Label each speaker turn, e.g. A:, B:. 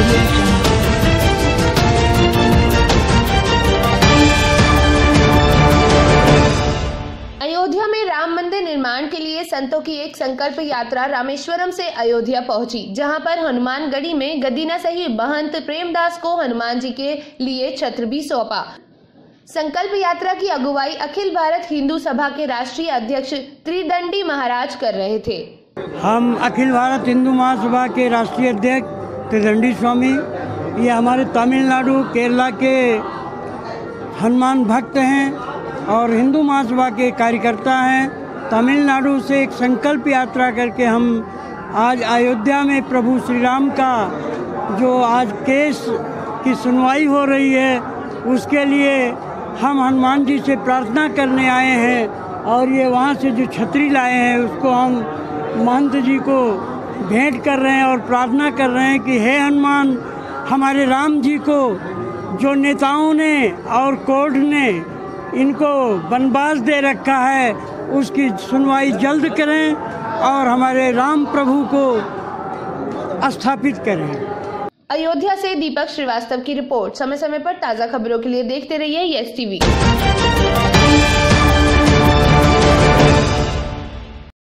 A: अयोध्या में राम मंदिर निर्माण के लिए संतों की एक संकल्प यात्रा रामेश्वरम से अयोध्या पहुंची, जहां पर हनुमानगढ़ी में गद्दीना सहित महंत प्रेमदास को हनुमान जी के लिए छत्र भी सौंपा। संकल्प यात्रा की अगुवाई अखिल भारत हिंदू सभा के राष्ट्रीय अध्यक्ष त्रिदंडी महाराज कर रहे थे।
B: हम अखिल भारत हिंदू महासभा के राष्ट्रीय अध्यक्ष त्रिदंडी स्वामी, ये हमारे तमिलनाडु केरला के हनुमान भक्त हैं और हिंदू महासभा के कार्यकर्ता हैं। तमिलनाडु से एक संकल्प यात्रा करके हम आज अयोध्या में प्रभु श्री राम का जो आज केस की सुनवाई हो रही है, उसके लिए हम हनुमान जी से प्रार्थना करने आए हैं। और ये वहाँ से जो छतरी लाए हैं उसको हम महंत जी को भेंट कर रहे हैं और प्रार्थना कर रहे हैं कि हे हनुमान, हमारे राम जी को जो नेताओं ने और कोर्ट ने इनको वनवास दे रखा है, उसकी सुनवाई जल्द करें और हमारे राम प्रभु को स्थापित करें।
A: अयोध्या से दीपक श्रीवास्तव की रिपोर्ट। समय समय पर ताज़ा खबरों के लिए देखते रहिए यस टीवी।